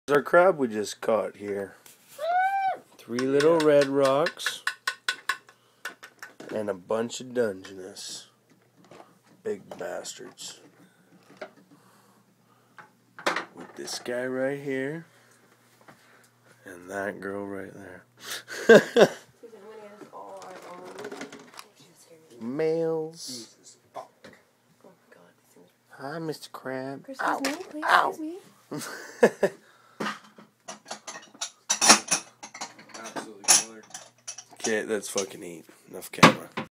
Our crab we just caught here. 3 little red rocks and a bunch of Dungeness. Big bastards. With this guy right here and that girl right there. Males. Hi, Mr. Crab. Excuse me, please. Excuse me. Okay, that's fucking eat. Enough camera.